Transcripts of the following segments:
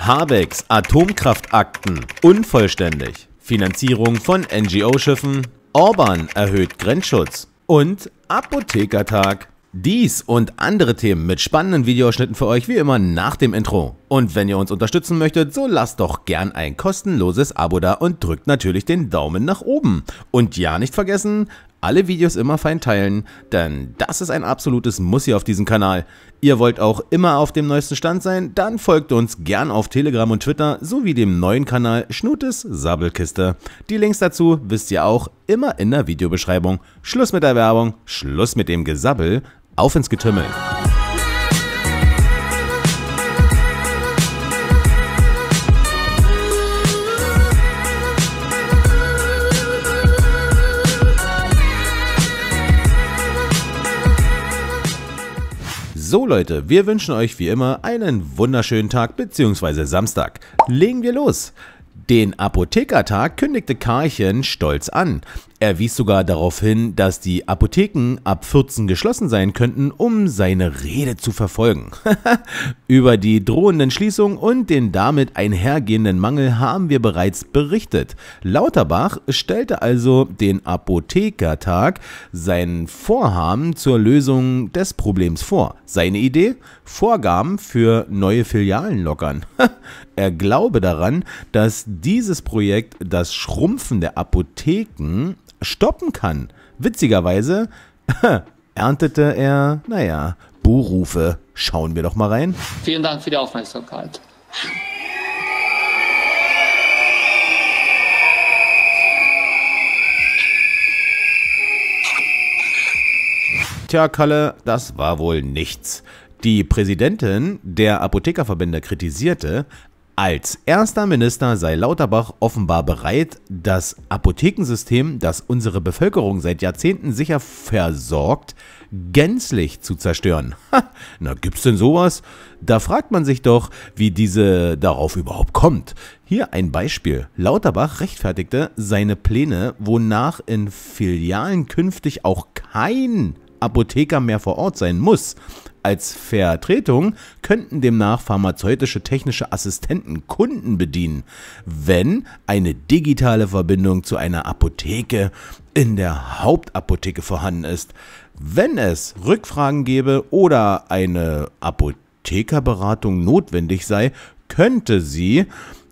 Habecks Atomkraftakten unvollständig, Finanzierung von NGO-Schiffen, Orban erhöht Grenzschutz und Apothekertag. Dies und andere Themen mit spannenden Videoausschnitten für euch wie immer nach dem Intro. Und wenn ihr uns unterstützen möchtet, so lasst doch gern ein kostenloses Abo da und drückt natürlich den Daumen nach oben. Und ja, nicht vergessen, alle Videos immer fein teilen, denn das ist ein absolutes Muss hier auf diesem Kanal. Ihr wollt auch immer auf dem neuesten Stand sein, dann folgt uns gern auf Telegram und Twitter sowie dem neuen Kanal Schnutes Sabbelkiste. Die Links dazu wisst ihr auch immer in der Videobeschreibung. Schluss mit der Werbung, Schluss mit dem Gesabbel, auf ins Getümmel. So Leute, wir wünschen euch wie immer einen wunderschönen Tag bzw. Samstag. Legen wir los! Den Apothekertag kündigte Karlchen stolz an. Er wies sogar darauf hin, dass die Apotheken ab 14 geschlossen sein könnten, um seine Rede zu verfolgen. Über die drohenden Schließungen und den damit einhergehenden Mangel haben wir bereits berichtet. Lauterbach stellte also den Apothekertag sein Vorhaben zur Lösung des Problems vor. Seine Idee? Vorgaben für neue Filialen lockern. Er glaube daran, dass dieses Projekt das Schrumpfen der Apotheken stoppen kann. Witzigerweise erntete er, naja, Buhrufe. Schauen wir doch mal rein. Vielen Dank für die Aufmerksamkeit. Tja, Kalle, das war wohl nichts. Die Präsidentin der Apothekerverbände kritisierte, als erster Minister sei Lauterbach offenbar bereit, das Apothekensystem, das unsere Bevölkerung seit Jahrzehnten sicher versorgt, gänzlich zu zerstören. Na, gibt's denn sowas? Da fragt man sich doch, wie diese darauf überhaupt kommt. Hier ein Beispiel. Lauterbach rechtfertigte seine Pläne, wonach in Filialen künftig auch kein Apotheker mehr vor Ort sein muss. Als Vertretung könnten demnach pharmazeutische technische Assistenten Kunden bedienen, wenn eine digitale Verbindung zu einer Apotheke in der Hauptapotheke vorhanden ist. Wenn es Rückfragen gäbe oder eine Apothekerberatung notwendig sei, könnte sie,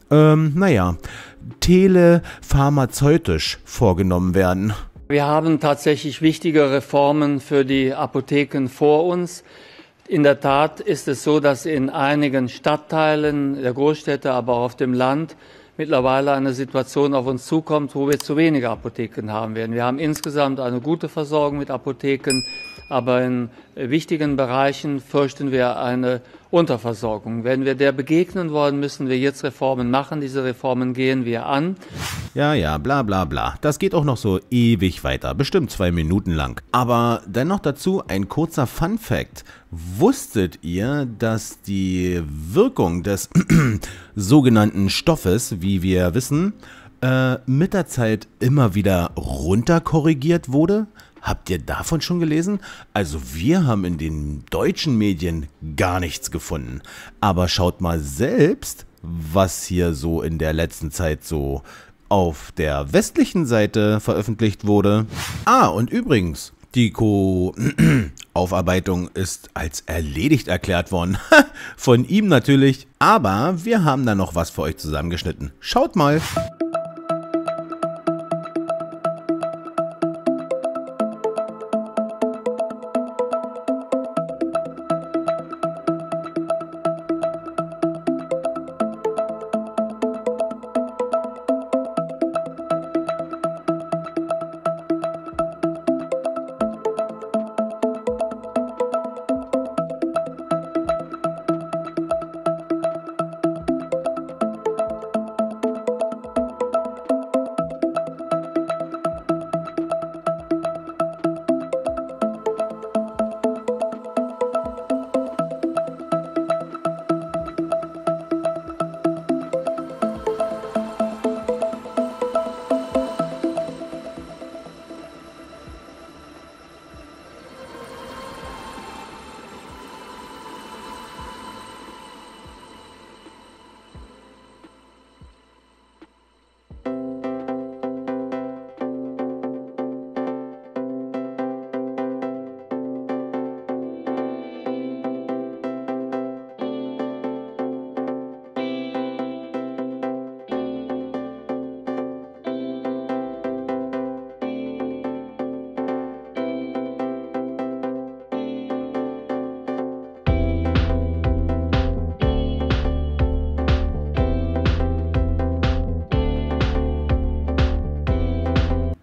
telepharmazeutisch vorgenommen werden. Wir haben tatsächlich wichtige Reformen für die Apotheken vor uns. In der Tat ist es so, dass in einigen Stadtteilen der Großstädte, aber auch auf dem Land mittlerweile eine Situation auf uns zukommt, wo wir zu wenige Apotheken haben werden. Wir haben insgesamt eine gute Versorgung mit Apotheken, aber in wichtigen Bereichen fürchten wir eine Unterversorgung. Wenn wir der begegnen wollen, müssen wir jetzt Reformen machen. Diese Reformen gehen wir an. Ja, bla bla bla. Das geht auch noch so ewig weiter, bestimmt 2 Minuten lang. Aber dennoch dazu ein kurzer Fun-Fact. Wusstet ihr, dass die Wirkung des sogenannten Stoffes, wie wir wissen, mit der Zeit immer wieder runterkorrigiert wurde? Habt ihr davon schon gelesen? Also wir haben in den deutschen Medien gar nichts gefunden. Aber schaut mal selbst, was hier so in der letzten Zeit so auf der westlichen Seite veröffentlicht wurde. Und übrigens, die Aufarbeitung ist als erledigt erklärt worden. Von ihm natürlich. Aber wir haben da noch was für euch zusammengeschnitten. Schaut mal.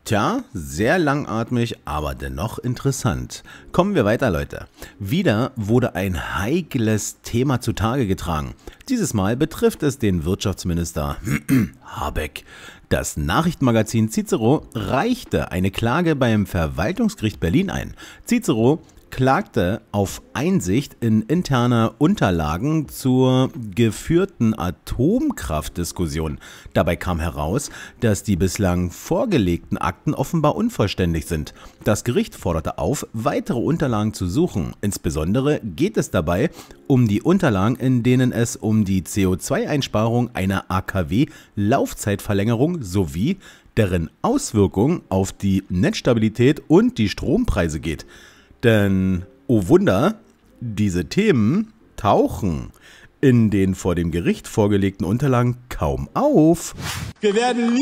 Tja, sehr langatmig, aber dennoch interessant. Kommen wir weiter, Leute. Wieder wurde ein heikles Thema zutage getragen. Dieses Mal betrifft es den Wirtschaftsminister Habeck. Das Nachrichtenmagazin Cicero reichte eine Klage beim Verwaltungsgericht Berlin ein. Cicero klagte auf Einsicht in interne Unterlagen zur geführten Atomkraftdiskussion. Dabei kam heraus, dass die bislang vorgelegten Akten offenbar unvollständig sind. Das Gericht forderte auf, weitere Unterlagen zu suchen. Insbesondere geht es dabei um die Unterlagen, in denen es um die CO2-Einsparung einer AKW-Laufzeitverlängerung sowie deren Auswirkungen auf die Netzstabilität und die Strompreise geht. Denn, oh Wunder, diese Themen tauchen in den vor dem Gericht vorgelegten Unterlagen kaum auf. Wir werden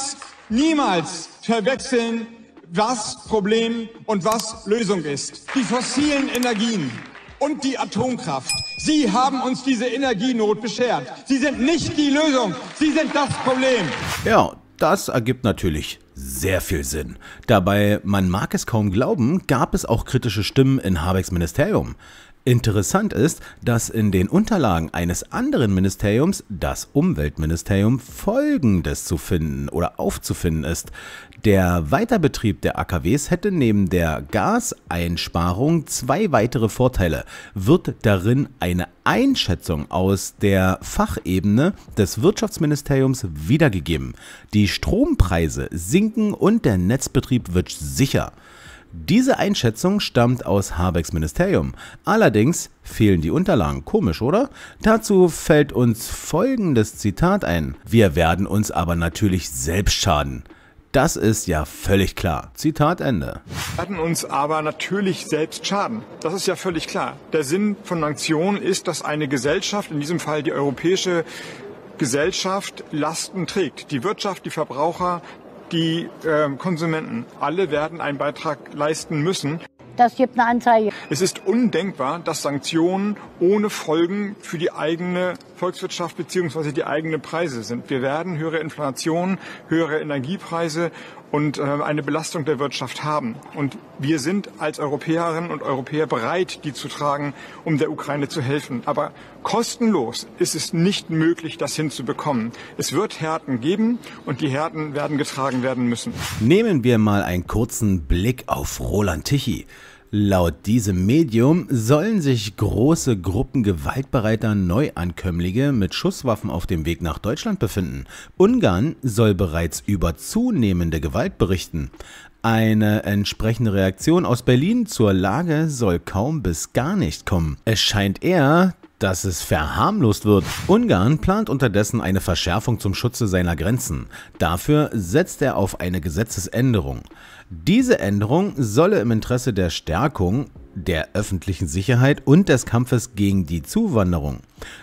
niemals verwechseln, was Problem und was Lösung ist. Die fossilen Energien und die Atomkraft, sie haben uns diese Energienot beschert. Sie sind nicht die Lösung, sie sind das Problem. Ja, das ergibt natürlich sehr viel Sinn. Dabei, man mag es kaum glauben, gab es auch kritische Stimmen in Habecks Ministerium. Interessant ist, dass in den Unterlagen eines anderen Ministeriums, das Umweltministerium, Folgendes zu finden oder aufzufinden ist. Der Weiterbetrieb der AKWs hätte neben der Gaseinsparung 2 weitere Vorteile. Wird darin eine Einschätzung aus der Fachebene des Wirtschaftsministeriums wiedergegeben. Die Strompreise sinken und der Netzbetrieb wird sicher. Diese Einschätzung stammt aus Habecks Ministerium. Allerdings fehlen die Unterlagen. Komisch, oder? Dazu fällt uns folgendes Zitat ein. Wir werden uns aber natürlich selbst schaden. Das ist ja völlig klar. Zitat Ende. Wir werden uns aber natürlich selbst schaden. Das ist ja völlig klar. Der Sinn von Sanktionen ist, dass eine Gesellschaft, in diesem Fall die europäische Gesellschaft, Lasten trägt. Die Wirtschaft, die Verbraucher, die Konsumenten, alle werden einen Beitrag leisten müssen. Das gibt eine Anzeige. Es ist undenkbar, dass Sanktionen ohne Folgen für die eigene Volkswirtschaft bzw. die eigenen Preise sind. Wir werden höhere Inflation, höhere Energiepreise und eine Belastung der Wirtschaft haben. Und wir sind als Europäerinnen und Europäer bereit, die zu tragen, um der Ukraine zu helfen. Aber kostenlos ist es nicht möglich, das hinzubekommen. Es wird Härten geben und die Härten werden getragen werden müssen. Nehmen wir mal einen kurzen Blick auf Roland Tichy. Laut diesem Medium sollen sich große Gruppen gewaltbereiter Neuankömmlinge mit Schusswaffen auf dem Weg nach Deutschland befinden. Ungarn soll bereits über zunehmende Gewalt berichten. Eine entsprechende Reaktion aus Berlin zur Lage soll kaum bis gar nicht kommen. Es scheint eher, dass es verharmlost wird. Ungarn plant unterdessen eine Verschärfung zum Schutze seiner Grenzen. Dafür setzt er auf eine Gesetzesänderung. Diese Änderung solle im Interesse der Stärkung der öffentlichen Sicherheit und des Kampfes gegen die Zuwanderung.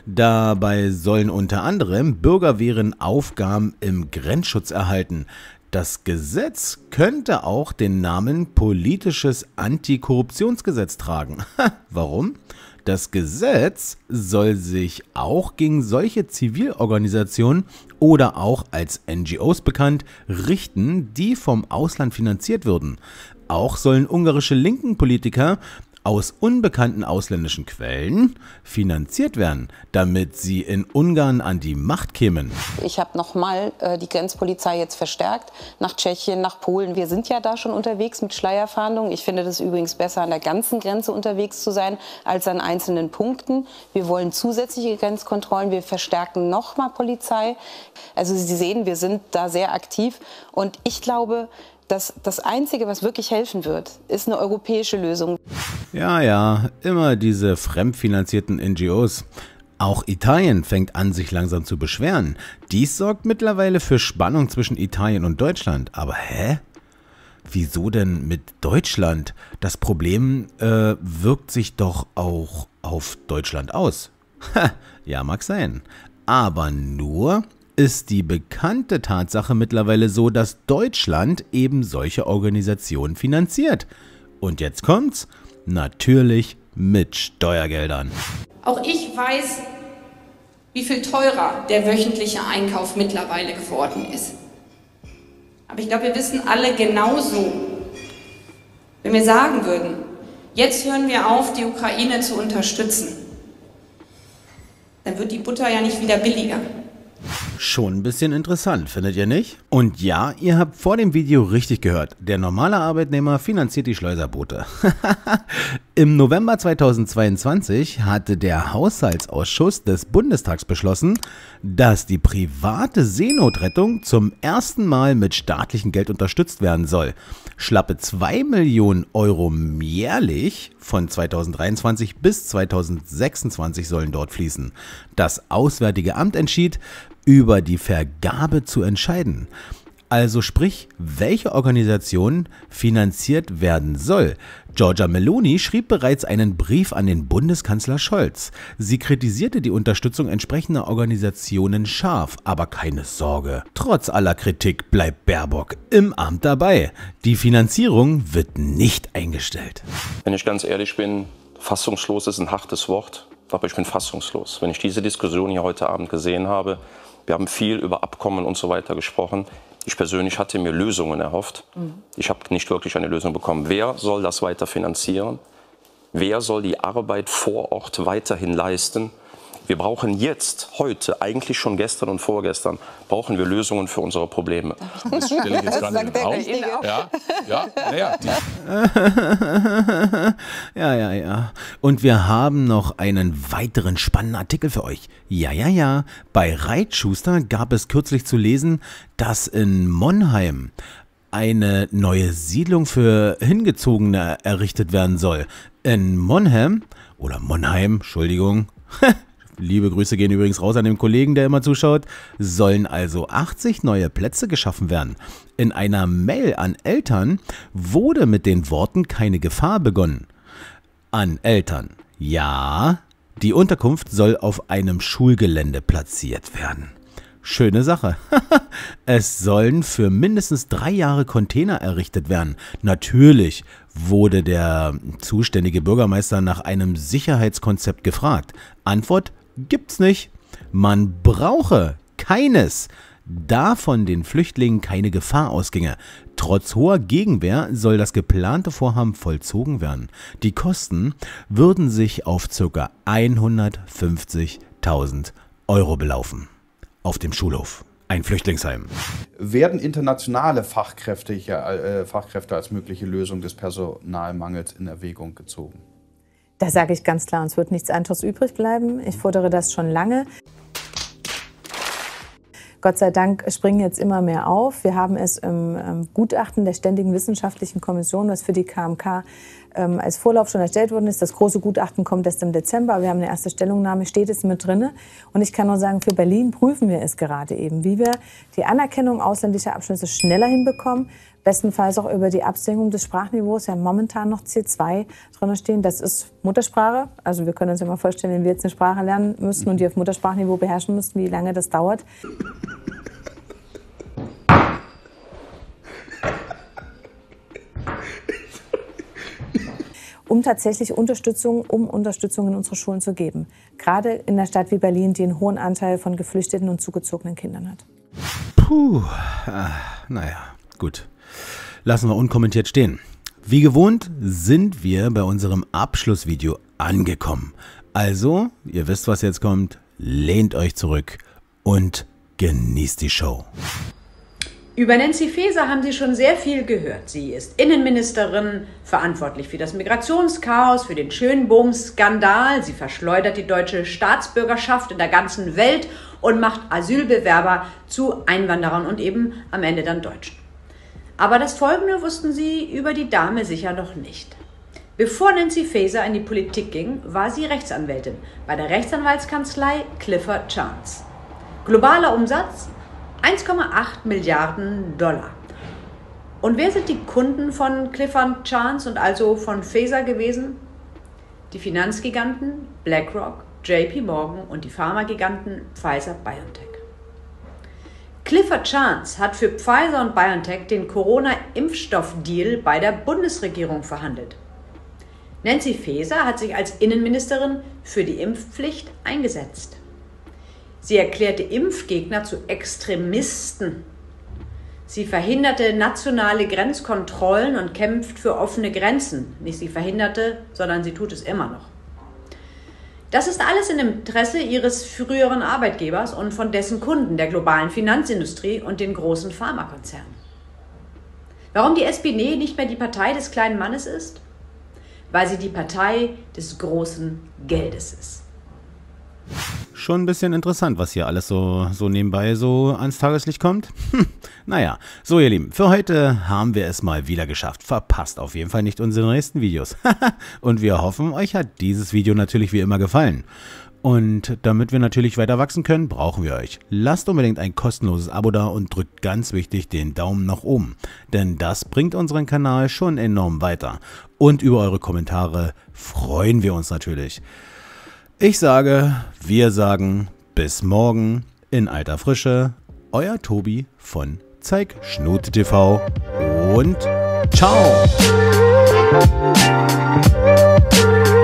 Dabei sollen unter anderem Bürgerwehren Aufgaben im Grenzschutz erhalten. Das Gesetz könnte auch den Namen Politisches Antikorruptionsgesetz tragen. Warum? Das Gesetz soll sich auch gegen solche Zivilorganisationen oder auch als NGOs bekannt richten, die vom Ausland finanziert würden. Auch sollen ungarische linken Politiker aus unbekannten ausländischen Quellen finanziert werden, damit sie in Ungarn an die Macht kämen. Ich habe nochmal die Grenzpolizei jetzt verstärkt nach Tschechien, nach Polen. Wir sind ja da schon unterwegs mit Schleierfahndung. Ich finde das übrigens besser, an der ganzen Grenze unterwegs zu sein, als an einzelnen Punkten. Wir wollen zusätzliche Grenzkontrollen. Wir verstärken nochmal Polizei. Also Sie sehen, wir sind da sehr aktiv. Und ich glaube, das Einzige, was wirklich helfen wird, ist eine europäische Lösung. Ja, immer diese fremdfinanzierten NGOs. Auch Italien fängt an, sich langsam zu beschweren. Dies sorgt mittlerweile für Spannung zwischen Italien und Deutschland. Aber wieso denn mit Deutschland? Das Problem wirkt sich doch auch auf Deutschland aus. Ja, mag sein. Aber nur ist die bekannte Tatsache mittlerweile so, dass Deutschland eben solche Organisationen finanziert. Und jetzt kommt's, natürlich mit Steuergeldern. Auch ich weiß, wie viel teurer der wöchentliche Einkauf mittlerweile geworden ist. Aber ich glaube, wir wissen alle genauso, wenn wir sagen würden, jetzt hören wir auf, die Ukraine zu unterstützen, dann wird die Butter ja nicht wieder billiger. Schon ein bisschen interessant, findet ihr nicht? Und ja, ihr habt vor dem Video richtig gehört. Der normale Arbeitnehmer finanziert die Schleuserboote. Im November 2022 hatte der Haushaltsausschuss des Bundestags beschlossen, dass die private Seenotrettung zum ersten Mal mit staatlichem Geld unterstützt werden soll. Schlappe 2 Millionen Euro jährlich von 2023 bis 2026 sollen dort fließen. Das Auswärtige Amt entschied, über die Vergabe zu entscheiden. Also sprich, welche Organisation finanziert werden soll. Giorgia Meloni schrieb bereits einen Brief an den Bundeskanzler Scholz. Sie kritisierte die Unterstützung entsprechender Organisationen scharf, aber keine Sorge. Trotz aller Kritik bleibt Baerbock im Amt dabei. Die Finanzierung wird nicht eingestellt. Wenn ich ganz ehrlich bin, fassungslos ist ein hartes Wort, aber ich bin fassungslos. Wenn ich diese Diskussion hier heute Abend gesehen habe, wir haben viel über Abkommen und so weiter gesprochen. Ich persönlich hatte mir Lösungen erhofft. Ich habe nicht wirklich eine Lösung bekommen. Wer soll das weiter finanzieren? Wer soll die Arbeit vor Ort weiterhin leisten? Wir brauchen jetzt, heute, eigentlich schon gestern und vorgestern, brauchen wir Lösungen für unsere Probleme. Das stelle ich jetzt gar nicht in den Raum. Ja. Und wir haben noch einen weiteren spannenden Artikel für euch. Ja. Bei Reitschuster gab es kürzlich zu lesen, dass in Monheim eine neue Siedlung für Hingezogene errichtet werden soll. In Monheim, Entschuldigung, liebe Grüße gehen übrigens raus an den Kollegen, der immer zuschaut, sollen also 80 neue Plätze geschaffen werden. In einer Mail an Eltern wurde mit den Worten keine Gefahr begonnen. An Eltern, ja, die Unterkunft soll auf einem Schulgelände platziert werden. Schöne Sache. Es sollen für mindestens 3 Jahre Container errichtet werden. Natürlich wurde der zuständige Bürgermeister nach einem Sicherheitskonzept gefragt. Antwort: gibt's nicht. Man brauche keines, da von den Flüchtlingen keine Gefahr ausginge. Trotz hoher Gegenwehr soll das geplante Vorhaben vollzogen werden. Die Kosten würden sich auf ca. 150.000 Euro belaufen. Auf dem Schulhof. Ein Flüchtlingsheim. Werden internationale Fachkräfte als mögliche Lösung des Personalmangels in Erwägung gezogen? Da sage ich ganz klar, uns wird nichts anderes übrig bleiben. Ich fordere das schon lange. Gott sei Dank springen jetzt immer mehr auf. Wir haben es im Gutachten der Ständigen Wissenschaftlichen Kommission, was für die KMK als Vorlauf schon erstellt worden ist. Das große Gutachten kommt erst im Dezember. Wir haben eine erste Stellungnahme, steht es mit drin. Und ich kann nur sagen, für Berlin prüfen wir es gerade eben, wie wir die Anerkennung ausländischer Abschlüsse schneller hinbekommen. Bestenfalls auch über die Absenkung des Sprachniveaus, ja momentan noch C2 drin stehen. Das ist Muttersprache. Also wir können uns ja mal vorstellen, wenn wir jetzt eine Sprache lernen müssten und die auf Muttersprachniveau beherrschen müssten, wie lange das dauert. Um tatsächlich Unterstützung in unsere Schulen zu geben. Gerade in einer Stadt wie Berlin, die einen hohen Anteil von geflüchteten und zugezogenen Kindern hat. Naja, gut. Lassen wir unkommentiert stehen. Wie gewohnt sind wir bei unserem Abschlussvideo angekommen. Also, ihr wisst, was jetzt kommt. Lehnt euch zurück und genießt die Show. Über Nancy Faeser haben Sie schon sehr viel gehört. Sie ist Innenministerin, verantwortlich für das Migrationschaos, für den Schönbohm-Skandal. Sie verschleudert die deutsche Staatsbürgerschaft in der ganzen Welt und macht Asylbewerber zu Einwanderern und eben am Ende dann Deutschen. Aber das Folgende wussten Sie über die Dame sicher noch nicht. Bevor Nancy Faeser in die Politik ging, war sie Rechtsanwältin bei der Rechtsanwaltskanzlei Clifford Chance. Globaler Umsatz 1,8 Milliarden $. Und wer sind die Kunden von Clifford Chance und also von Faeser gewesen? Die Finanzgiganten BlackRock, JP Morgan und die Pharmagiganten Pfizer-BioNTech. Clifford Chance hat für Pfizer und BioNTech den Corona-Impfstoff-Deal bei der Bundesregierung verhandelt. Nancy Faeser hat sich als Innenministerin für die Impfpflicht eingesetzt. Sie erklärte Impfgegner zu Extremisten. Sie verhinderte nationale Grenzkontrollen und kämpft für offene Grenzen. Nicht sie verhinderte, sondern sie tut es immer noch. Das ist alles im Interesse ihres früheren Arbeitgebers und von dessen Kunden, der globalen Finanzindustrie und den großen Pharmakonzernen. Warum die SPD nicht mehr die Partei des kleinen Mannes ist? Weil sie die Partei des großen Geldes ist. Schon ein bisschen interessant, was hier alles so nebenbei so ans Tageslicht kommt. Naja, so ihr Lieben, für heute haben wir es mal wieder geschafft. Verpasst auf jeden Fall nicht unsere nächsten Videos. Und wir hoffen, euch hat dieses Video natürlich wie immer gefallen. Und damit wir natürlich weiter wachsen können, brauchen wir euch. Lasst unbedingt ein kostenloses Abo da und drückt ganz wichtig den Daumen nach oben. Denn das bringt unseren Kanal schon enorm weiter. Und über eure Kommentare freuen wir uns natürlich. Ich sage, wir sagen bis morgen in alter Frische. Euer Tobi von Zeig Schnute TV und ciao!